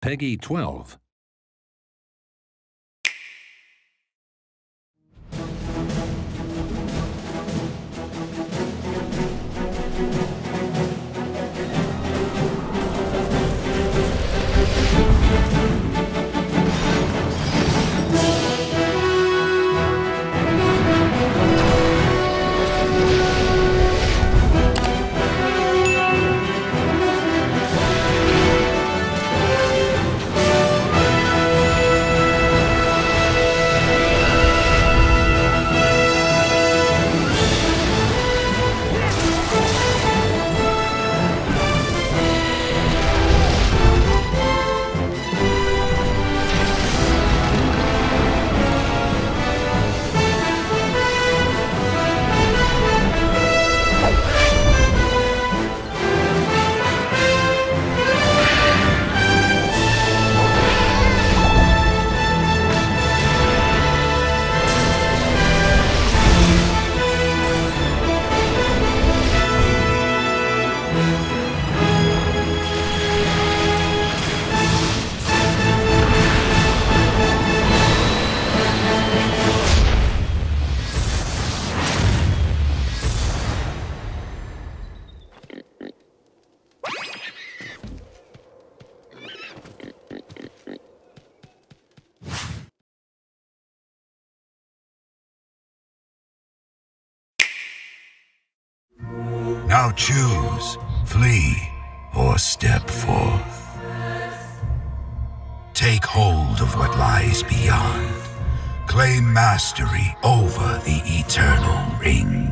Peggy 12. Now choose, flee, or step forth. Take hold of what lies beyond. Claim mastery over the Eternal Ring.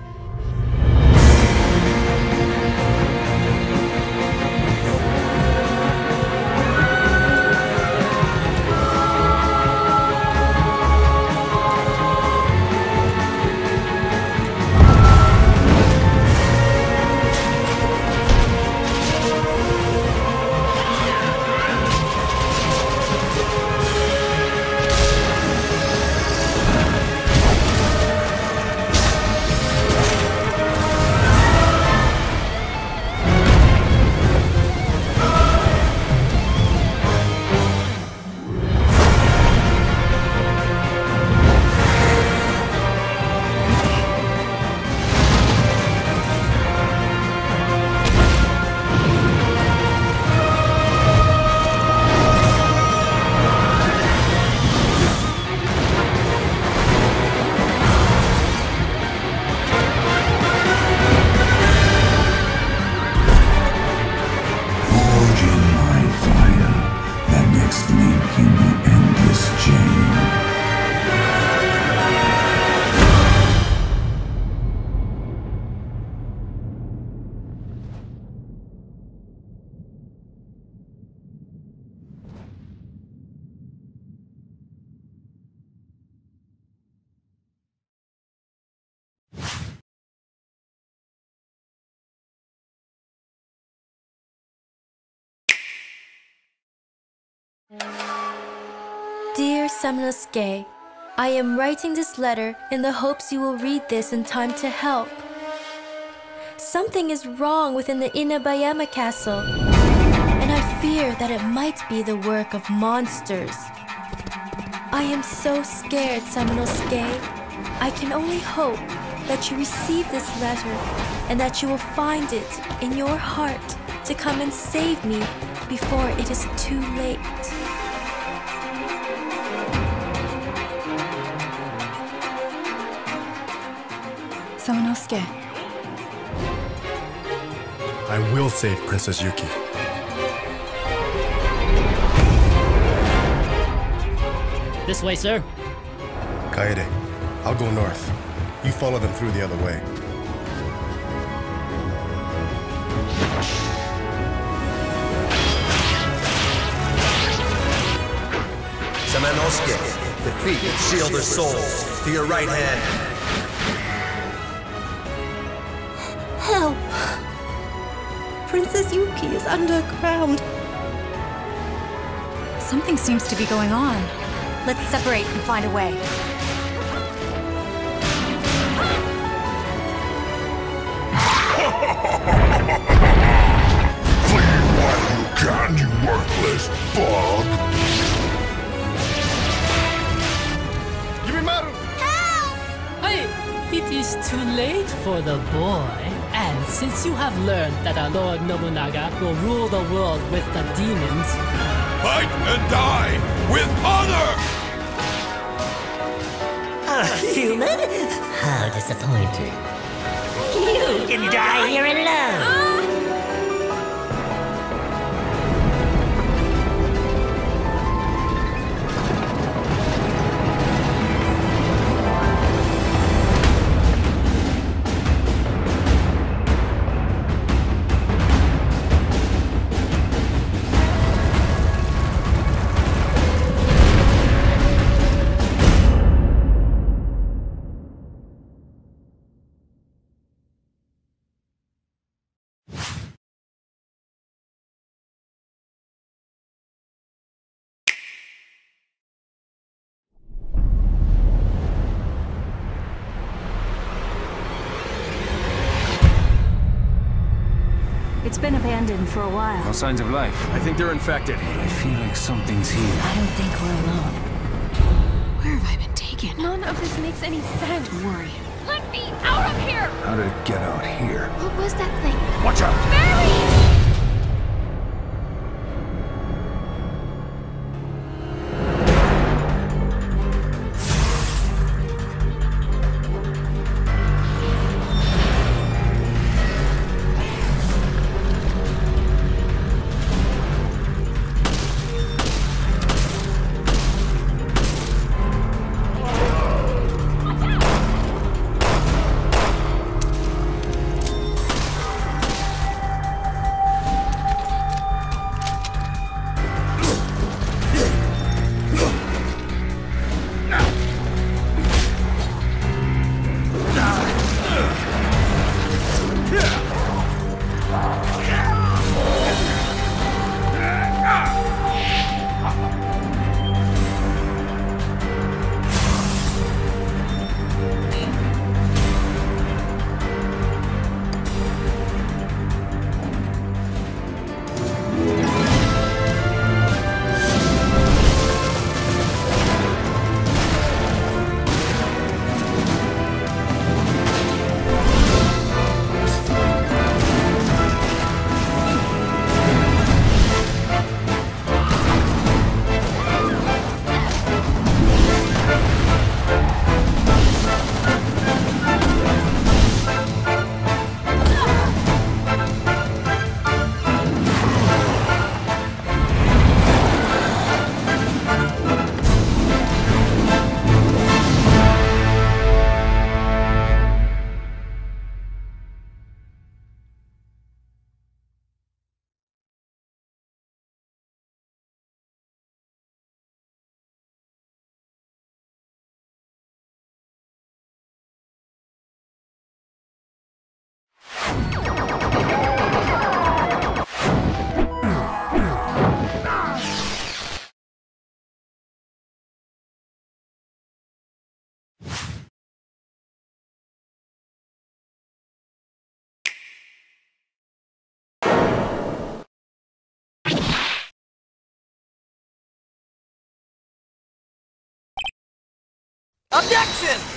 Dear Samanosuke, I am writing this letter in the hopes you will read this in time to help. Something is wrong within the Inabayama castle, and I fear that it might be the work of monsters. I am so scared, Samanosuke. I can only hope that you receive this letter and that you will find it in your heart to come and save me before it is too late. Samanosuke. I will save Princess Yuki. This way, sir. Kaede, I'll go north. You follow them through the other way. Samanosuke, defeat and seal their souls. To your right hand. Help! Princess Yuki is underground. Something seems to be going on. Let's separate and find a way. Flee while you can, you worthless bug! is too late for the boy. And since you have learned that our Lord Nobunaga will rule the world with the demons, Fight and die with honor! A human? How disappointing. You can die here alone! It's been abandoned for a while. No signs of life. I think they're infected. I feel like something's here. I don't think we're alone. Where have I been taken? None of this makes any sense. Don't worry. Let me out of here! How did it get out here? What was that thing? Watch out! Barry! Objection!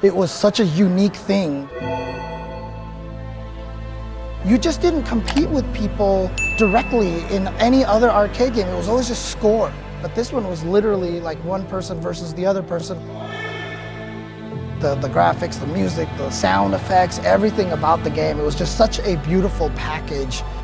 It was such a unique thing. You just didn't compete with people directly in any other arcade game. It was always just score. But this one was literally like one person versus the other person. The graphics, the music, the sound effects, everything about the game, it was just such a beautiful package.